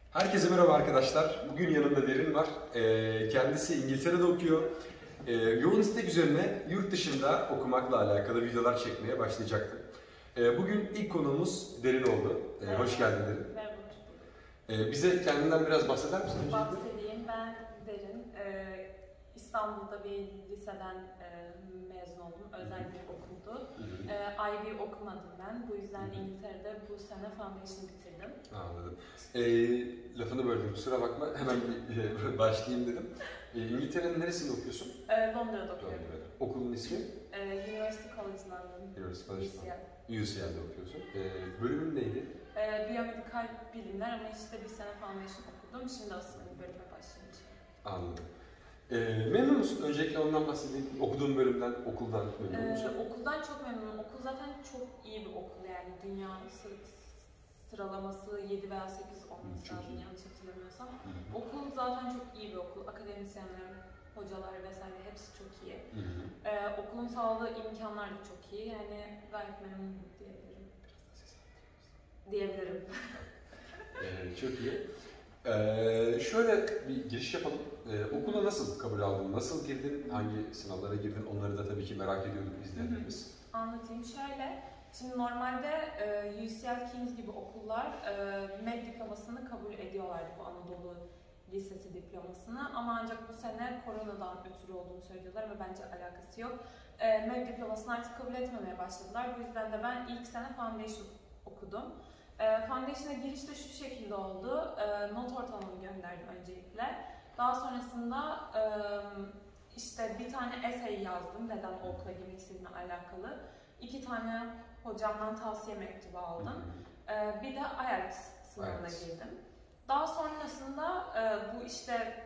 Herkese merhaba arkadaşlar. Bugün yanımda Derin var. Kendisi İngiltere'de okuyor. Yoğun istek üzerine yurt dışında okumakla alakalı videolar çekmeye başlayacaktı. Bugün ilk konuğumuz Derin oldu. Hoş geldin Derin. Merhaba, hoş bulduk. Bize kendinden biraz bahseder misin? Bahsedeyim. Ben Derin. İstanbul'da bir liseden mezun oldum. Özel bir okuldu. IB okumadım ben. Bu yüzden İngiltere'de bu sene foundation bitirdim. Anladım. Lafını böldüm, kusura bakma. Hemen bir başlayayım dedim. İngiltere'nin neresinde okuyorsun? Londra'da okuyorum. Okulun ismi? University College London. University College UCL. UCL'de okuyorsun. Bölümün neydi? Biyomedikal bilimler ama işte bir sene foundation okudum. Şimdi aslında bir bölüme başlayacağım. Anladım. Memnun musun? Öncelikle ondan bahsedeyim. Okuduğun bölümden, okuldan memnun musun? Okuldan çok memnunum. Okul zaten çok iyi bir okul yani. Dünya sıralaması 7 veya 8 olması lazım yanlış hatırlamıyorsam. Okul zaten çok iyi bir okul. Akademisyenler, hocalar vesaire hepsi çok iyi. Okulun sağladığı imkanlar da çok iyi. Yani gayet memnunum diyebilirim. Çok iyi. Şöyle bir giriş yapalım. Okula nasıl kabul aldın? Nasıl girdin? Hangi sınavlara girdin? Onları da tabii ki merak ediyorduk izleyenlerimiz. Anlatayım şöyle. Şimdi normalde UCL King's gibi okullar MED diplomasını kabul ediyorlardı, bu Anadolu Lisesi diplomasını, ama ancak bu sene koronadan ötürü olduğunu söylüyorlar ve bence alakası yok. MED diplomasını artık kabul etmemeye başladılar. Bu yüzden de ben ilk sene foundation okudum. Foundation'a giriş de şu şekilde oldu. Not ortalamamı gönderdim öncelikle. Daha sonrasında işte bir tane essay yazdım neden o okula girmek istediğimle alakalı. 2 tane hocamdan tavsiye mektubu aldım. Bir de IELTS sınavına girdim. Daha sonrasında bu işte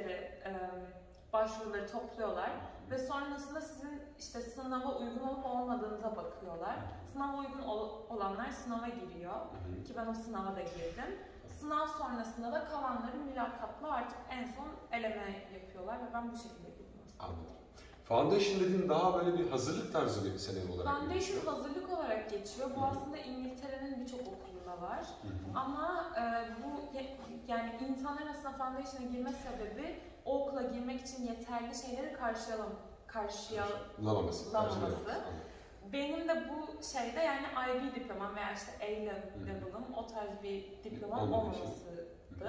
başvuruları topluyorlar ve sonrasında sizin işte sınava uygun olup olmadığınıza bakıyorlar. Sınava uygun olanlar sınava giriyor ki ben o sınava da girdim. Sınav sonrasında da kalanları mülakatla artık en son eleme yapıyorlar ve ben bu şekilde girdim. Anladım. Foundation dediğin daha böyle bir hazırlık tarzı bir sene olarak Foundation geçiyor. hazırlık olarak geçiyor. Bu aslında İngiltere'nin birçok okulunda var. Ama bu yani insanların aslında Foundation'a girme sebebi o okula girmek için yeterli şeyleri karşılamaması. Benim de bu şeyde yani IB diplomam veya işte A-level'ım o tarz bir diplomam olmamasıydı.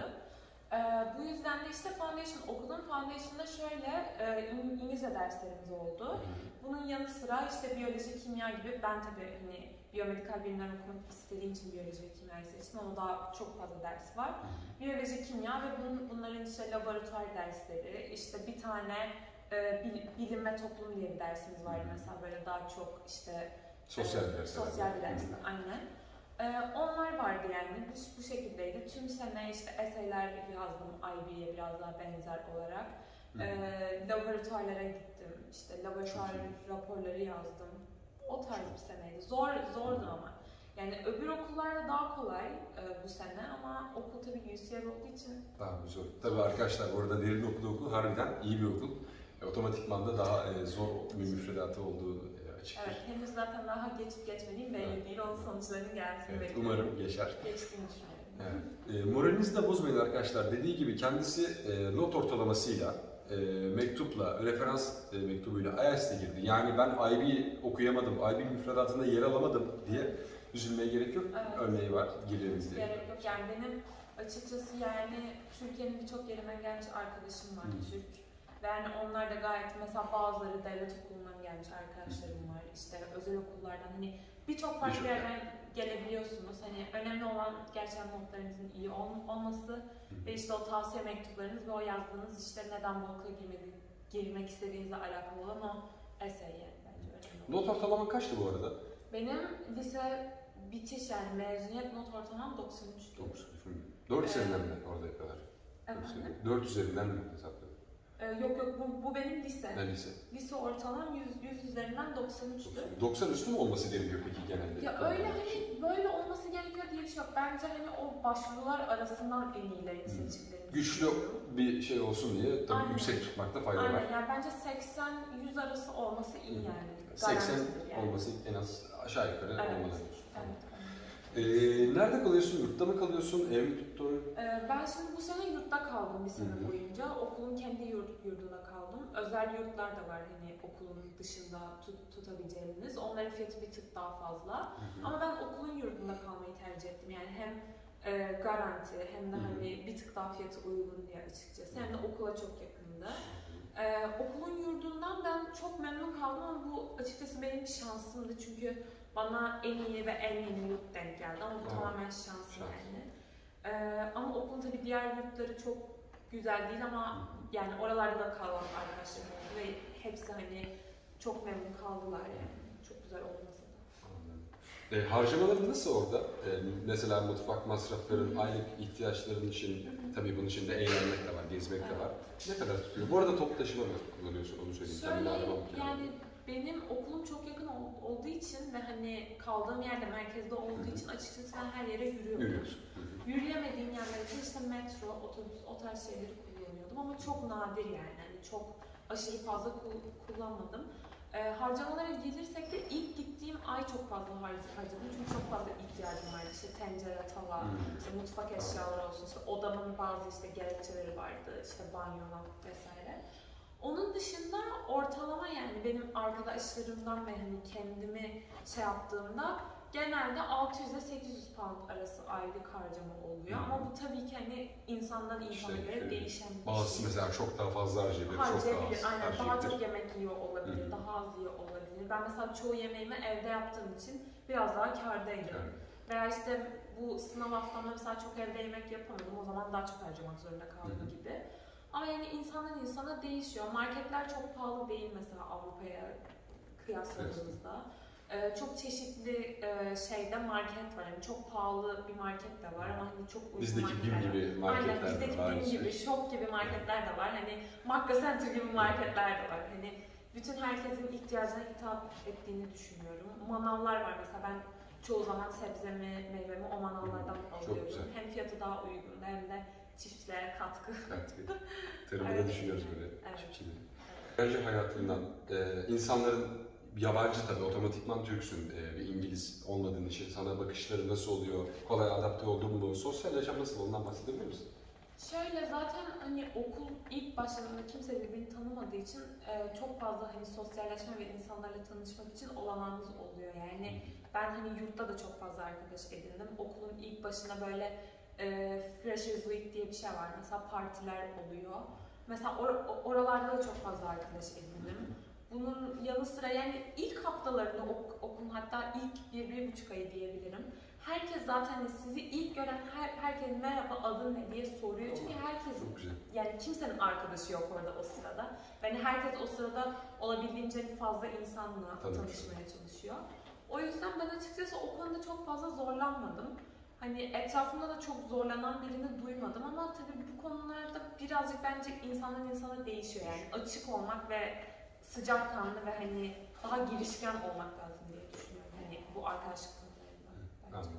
Bu yüzden de işte foundation okudum. Foundation'da şöyle İngilizce derslerimiz oldu. Bunun yanı sıra işte biyoloji, kimya gibi, ben tabii hani biyomedikal bilimler okumak istediğim için biyoloji ve kimyayı seçtim ama daha çok fazla ders var. Biyoloji, kimya ve bunların işte laboratuvar dersleri, işte bir tane bilim ve toplum diye bir dersimiz vardı mesela, böyle daha çok işte sosyal bir dersler, aynen. Onlar vardı yani, bu şekildeydi. Tüm sene işte essay'ler yazdım IB'ye biraz daha benzer olarak. Laboratuvarlara gittim, işte laboratuvar raporları yazdım. O tarz bir seneydi. Zordu ama. Yani öbür okullarda daha kolay bu sene ama okul tabii UCL olduğu için daha zor. Tabii arkadaşlar, orada Derin okuduğu okul harbiden iyi bir okul. Otomatikman da daha zor bir müfredatı olduğu açık. Evet, henüz zaten daha geçip geçmediğim belli değil. Onun sonuçlarının gelsin bekliyorum. Umarım geçer. Geçtiğini düşünüyorum. Moralinizi de bozmayın arkadaşlar. Dediği gibi kendisi not ortalamasıyla, mektupla, referans mektubuyla IELTS'e girdi. Yani ben IB okuyamadım, IB müfredatında yer alamadım diye üzülmeye gerek yok. Evet. Örneği var, gireriz diye. Gerek yok. Yani benim açıkçası yani Türkiye'nin birçok yerinden gelmiş arkadaşım var, Türk. Ve yani onlar da gayet, mesela bazıları devlet okulundan gelmiş arkadaşlarım var, işte özel okullardan, hani birçok farklı yerden gelebiliyorsunuz. Hani önemli olan gerçekten notlarınızın iyi olması ve işte o tavsiye mektuplarınız ve o yazdığınız işte neden bu okula girmek istediğinizle alakalı olan o essay yani bence önemli. Not ortalaman kaçtı bu arada? Benim lise bitiş yani mezuniyet not ortalamam 93. 4 üzerinden mi orada yapıyorlar? 4 üzerinden mi hesapladın? Yok bu benim lise. Lise. Lise ortalamam 100 üzerinden 93'tü. 90 üstü mü olması gerekiyor peki genelde? Ya öyle hani böyle olması gerekiyor diye bir şey yok. Bence hani o başvurular arasından en iyilerini seçtiklerini. Güçlü bir şey olsun diye tabii yüksek tutmakta fayda var. Aynen, yani bence 80-100 arası olması iyi yani. 80 yani. olması en az aşağı yukarı olmalı. Evet. Nerede kalıyorsun? Yurtta mı kalıyorsun? Ev mi tuttun? Ben Ben şimdi bu sene yurtta kaldım bir sene boyunca. Okulun kendi yurdunda kaldım. Özel yurtlar da var hani okulun dışında tutabileceğiniz. Onların fiyatı bir tık daha fazla. Ama ben okulun yurdunda kalmayı tercih ettim. Yani hem garanti hem de hani bir tık daha fiyatı uygun diye açıkçası. Hem de okula çok yakındı. Okulun yurdundan ben çok memnun kaldım ama bu açıkçası benim bir şansımdı. Çünkü bana en iyi ve en yeni yurt denk geldi ama bu tamamen şans yani. Ama okulun tabii diğer yurtları çok güzel değil ama yani oralarda da kalan arkadaşlarım oldu ve hepsi hani çok memnun kaldılar yani. Çok güzel olmasa da. Harcamaların nasıl orada? Mesela mutfak masrafların, aylık ihtiyaçların için, tabii bunun içinde eğlenmek de var, gezmek de var. Ne kadar tutuyor? Bu arada toplu taşıma mı kullanıyorsun, onu söyleyeyim. Şöyle yani benim okulum çok yakın olduğu için ve hani kaldığım yerde merkezde olduğu için açıkçası ben her yere yürüyorum. Yürüyemediğim yerlerde işte metro, otobüs, o tarz şeyleri kullanıyordum ama çok nadir yani çok aşırı fazla kullanmadım. Harcamalara gelirsek de ilk gittiğim ay çok fazla harcadım çünkü çok fazla ihtiyacım vardı. İşte tencere, tava, işte mutfak eşyaları olsun, işte odamın bazı işte gerekçeleri vardı, işte banyo vesaire. Onun dışında ortalama yani benim arkadaşlarımdan ve hani kendimi şey yaptığımda genelde 600 ile 800 pound arası aylık harcama oluyor. Ama bu tabii ki hani insandan insana göre değişen bir şey. Bazısı mesela çok daha fazla harcayabilir, çok daha az. Aynen, daha çok yemek yiyor olabilir, daha az yiyor olabilir. Ben mesela çoğu yemeğimi evde yaptığım için biraz daha kârdaydım. Veya işte bu sınav haftamda mesela çok evde yemek yapamadım, o zaman daha çok harcamak zorunda kaldım gibi. Ama yani insandan insana değişiyor. Marketler çok pahalı değil mesela Avrupa'ya kıyasladığımızda. Çok çeşitli şeyde market var. Yani çok pahalı bir market de var ama hani çok uygun bizdeki marketler BİM gibi marketler Aynen, bizdeki var. BİM gibi, Şok gibi marketler de var. Hani Makro Center gibi marketler de var. Hani bütün herkesin ihtiyacına hitap ettiğini düşünüyorum. Manavlar var mesela, ben çoğu zaman sebzemi, meyvemi o manavlardan alıyorum. Hem fiyatı daha uygun hem de çiftçiliğe katkı. Tarımda düşünüyoruz böyle çiftçileri. Evet. Önce hayatından, insanların yabancı tabii, otomatikman Türksün, bir İngiliz olmadığın için sana bakışları nasıl oluyor, kolay adapte oldun mu, sosyal yaşam nasıl, ondan bahsedebilir misin? Şöyle, zaten hani okul ilk başladığında kimse birbirini tanımadığı için çok fazla hani sosyalleşme ve insanlarla tanışmak için olanağımız oluyor yani. Ben hani yurtta da çok fazla arkadaş edindim. Okulun ilk başında böyle Freshers Week diye bir şey var. Mesela partiler oluyor. Mesela oralarda da çok fazla arkadaş edindim. Bunun yanı sıra yani ilk haftalarında okulun, hatta ilk 1-1,5 ayı diyebilirim. Herkes zaten sizi ilk gören herkes merhaba, adın ne diye soruyor. Çünkü herkes, yani kimsenin arkadaşı yok orada o sırada. Yani herkes o sırada olabildiğince fazla insanla tanışmaya çalışıyor. O yüzden ben açıkçası o konuda çok fazla zorlanmadım. Hani etrafımda da çok zorlanan birini duymadım ama tabii bu konularda birazcık bence insandan insana değişiyor. Yani açık olmak ve sıcakkanlı ve hani daha girişken olmak lazım diye düşünüyorum. Hani bu arkadaşlık konularında.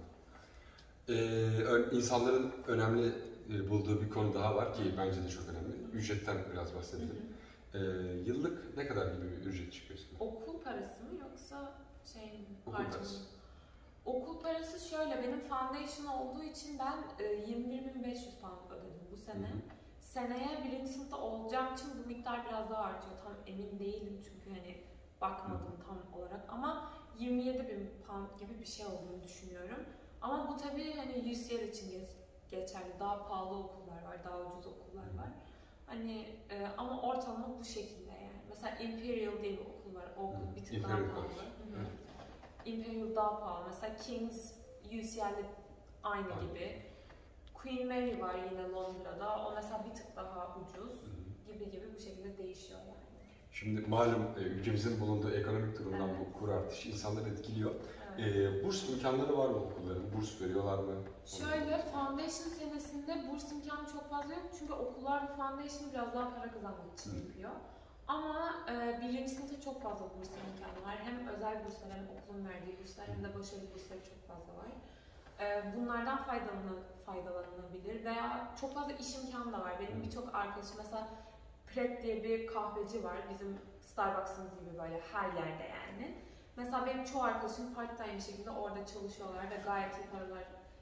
İnsanların önemli bulduğu bir konu daha var ki bence de çok önemli. Ücretten biraz bahsedelim. Yıllık ne kadar gibi bir ücret çıkıyor? Okul parası mı yoksa şey mi? Okul parası. Okul parası şöyle, benim foundation olduğu için ben 21.500 pound ödedim bu sene. Seneye 1. sınıfta olacağım için bu miktar biraz daha artıyor. Tam emin değilim çünkü hani bakmadım tam olarak ama 27.000 pound gibi bir şey olduğunu düşünüyorum. Ama bu tabii hani UCL için geçerli. Daha pahalı okullar var, daha ucuz okullar var. Hani ama ortalama bu şekilde yani. Mesela Imperial diye bir okul var. O okul bir tık daha pahalı. Imperial daha pahalı. Mesela King's UCL'de aynı gibi. Queen Mary var yine Londra'da. O mesela bir tık daha ucuz gibi bu şekilde değişiyor yani. Şimdi malum ülkemizin bulunduğu ekonomik durumdan bu kur artışı insanları etkiliyor. Burs imkanları var mı okulların? Burs veriyorlar mı? Şöyle, foundation senesinde burs imkanı çok fazla yok çünkü okullar bu foundation'ı biraz daha para kazanmak için yapıyor. Ama 1. sınıfta çok fazla burs imkanı var. Hem özel burslar hem okulun verdiği burslar hem de başarı bursları çok fazla var. Bunlardan faydalanılabilir veya çok fazla iş imkanı da var. Benim birçok arkadaşım, mesela Pret diye bir kahveci var. Bizim Starbucks'ımız gibi böyle her yerde yani. Mesela benim çoğu arkadaşım part-time bir şekilde orada çalışıyorlar ve gayet iyi paralar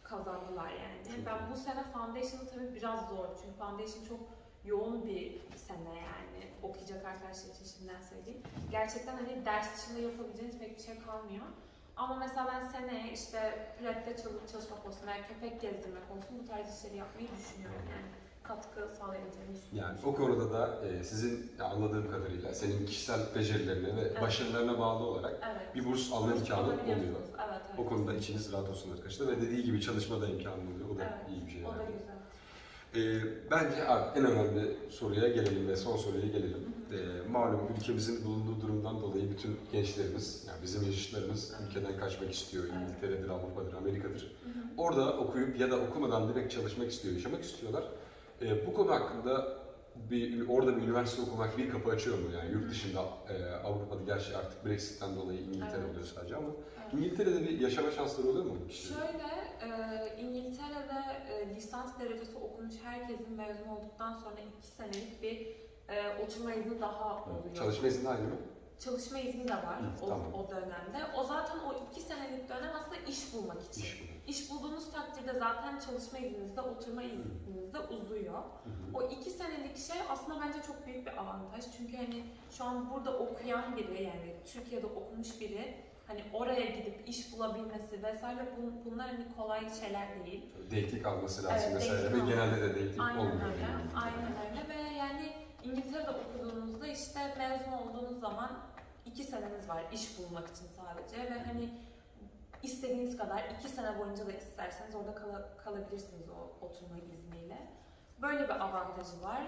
kazandılar yani. Çok Ben iyi. bu sene Foundation'ı tabii biraz zor çünkü Foundation çok yoğun bir sene yani okuyacak arkadaşlar için şimdiden söyleyeyim. Gerçekten hani ders dışında yapabileceğiniz pek bir şey kalmıyor. Ama mesela ben seneye işte pratikte çalışmak olsun veya köpek gezdirmek olsun bu tarz işleri yapmayı düşünüyorum yani. Katkı sağlayabileceğini düşünüyorum. Yani o konuda da sizin anladığım kadarıyla senin kişisel becerilerine ve Evet. başarılarına bağlı olarak Evet. bir burs alma imkanı oluyor. Alabiliyorsunuz. Evet, evet. O konuda içiniz rahat olsun arkadaşlar ve dediği gibi çalışma da imkanı oluyor. O da Evet, iyi bir şey. o da yani. güzel. Bence abi, en önemli soruya gelelim ve son soruya gelelim. Malum ülkemizin bulunduğu durumdan dolayı bütün gençlerimiz, yani bizim yaşıtlarımız ülkeden kaçmak istiyor. İngiltere'dir, Avrupa'dır, Amerika'dır. Orada okuyup ya da okumadan direkt çalışmak istiyor, yaşamak istiyorlar. Bu konu hakkında orada bir üniversite okumak bir kapı açıyor mu? Yani yurt dışında, Avrupa'da gerçi artık Brexit'ten dolayı İngiltere oluyor sadece ama İngiltere'de bir yaşama şansları oluyor mu bu kişilerin? Şöyle, İngiltere'de lisans derecesi okumuş herkesin mezun olduktan sonra 2 senelik bir oturma izni daha oluyor. Çalışma izni aynı mı? Çalışma izni de var Tamam. o dönemde. O zaten o 2 senelik dönem aslında iş bulmak için. İş bulduğunuz takdirde zaten çalışma izninizde, oturma izninizde uzuyor. O 2 senelik şey aslında bence çok büyük bir avantaj. Çünkü hani şu an burada okuyan biri, yani Türkiye'de okumuş biri hani oraya gidip iş bulabilmesi vesaire bunlar hani kolay şeyler değil. Denklik alması lazım Evet, vesaire denklik ve genelde de denklik Aynen olmuyor. öyle. Yani. Aynen öyle ve yani İngiltere'de okuduğunuzda işte mezun olduğunuz zaman 2 seneniz var iş bulmak için sadece ve hani istediğiniz kadar 2 sene boyunca da isterseniz orada kalabilirsiniz o oturma izniyle. Böyle bir avantajı var.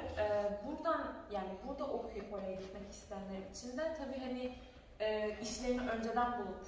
Burada okuyup oraya gitmek isteyenler için de tabii hani işlerini önceden bulup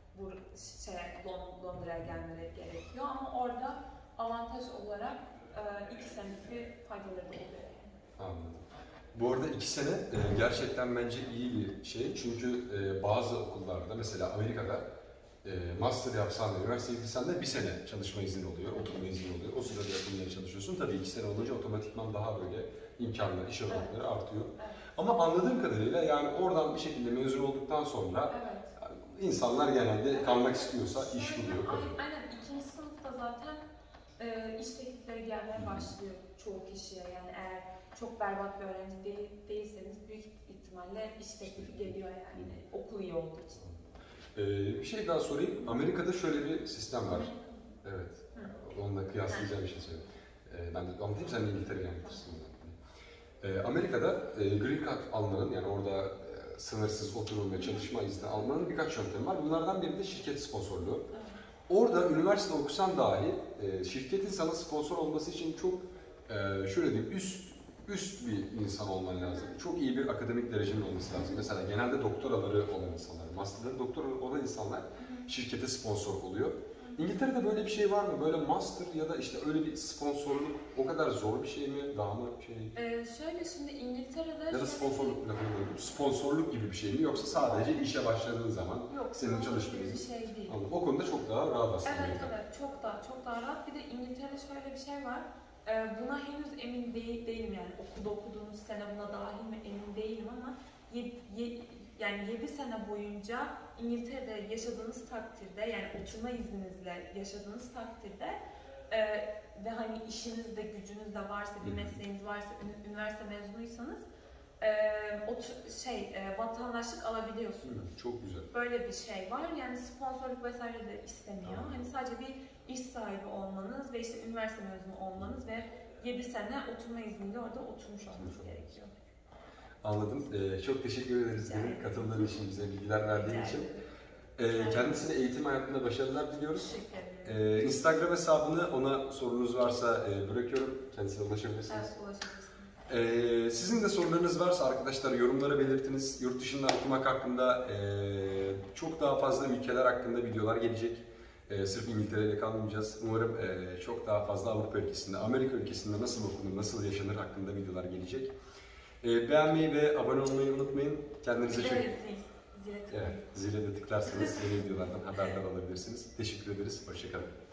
Londra'ya gelmeleri gerekiyor ama orada avantaj olarak 2 senelik bir faydaları da oluyor yani. Anladım. Bu arada 2 sene gerçekten bence iyi bir şey çünkü bazı okullarda mesela Amerika'da master yapsan da üniversiteye gitsen de 1 sene çalışma izni oluyor, oturma izni oluyor. O sırada yapılmaya çalışıyorsun. Tabii 2 sene olunca otomatikman daha böyle imkanlar, iş olanakları artıyor. Evet. Ama anladığım kadarıyla yani oradan bir şekilde mezun olduktan sonra insanlar genelde kalmak istiyorsa iş buluyor. Aynen. 2. sınıfta zaten iş teklifleri gelmeye başlıyor çoğu kişiye. Yani eğer çok berbat bir öğrenci değilseniz büyük ihtimalle iş teklifi geliyor yani okul iyi olduğu için. Bir şey daha sorayım. Amerika'da şöyle bir sistem var. Evet. Onunla kıyaslayacağım bir şey söyleyeyim. Ben de anlatayım, sen de İngiltere'ye anlatırsın. Amerika'da Green Card almanın, yani orada sınırsız oturum ve çalışma izni almanın birkaç yöntemi var. Bunlardan biri de şirket sponsorluğu. Orada üniversite okusan dahi şirketin sana sponsor olması için çok şöyle diyeyim üst bir insan olman lazım. Çok iyi bir akademik derecenin olması lazım. Mesela genelde doktoraları olan insanlar, masterları doktoraları olan insanlar şirkete sponsor oluyor. İngiltere'de böyle bir şey var mı? Böyle master ya da işte öyle bir sponsorluk o kadar zor bir şey mi? Daha mı şey? Şöyle şimdi İngiltere'de... Ya da sponsorluk gibi bir şey mi? Yoksa sadece işe başladığın zaman senin çalıştığın bir şey değil. O konuda çok daha rahat aslında. Evet, çok daha rahat. Bir de İngiltere'de şöyle bir şey var. Buna henüz emin değilim yani okulda okuduğunuz sene buna dahil mi emin değilim ama yani 7 sene boyunca İngiltere'de yaşadığınız takdirde yani oturma izninizle yaşadığınız takdirde ve hani işiniz de gücünüz de varsa bir mesleğiniz varsa üniversite mezunuysanız vatandaşlık alabiliyorsunuz. Çok güzel. Böyle bir şey var. Yani sponsorluk vesaire de istemiyor. Hani sadece bir iş sahibi olmanız ve işte üniversite mezunu olmanız ve 7 sene oturma izniyle orada oturmuş olmanız gerekiyor. Anladım. Çok teşekkür ederiz katıldığın için, bize bilgiler verdiğin için. Kendisine eğitim hayatında başarılar diliyoruz. Instagram hesabını, ona sorunuz varsa bırakıyorum. Kendisine ulaşabilirsiniz. Evet, ulaşabilirsiniz. Sizin de sorularınız varsa arkadaşlar yorumlara belirtiniz. Yurt dışında okumak hakkında çok daha fazla ülkeler hakkında videolar gelecek. Sırf İngiltere'yle kalmayacağız. Umarım çok daha fazla Avrupa ülkesinde, Amerika ülkesinde nasıl okunur, nasıl yaşanır hakkında videolar gelecek. Beğenmeyi ve abone olmayı unutmayın. Kendinize çok... Zile de tıklarsanız yeni videolardan haberdar olabilirsiniz. Teşekkür ederiz. Hoşça kalın.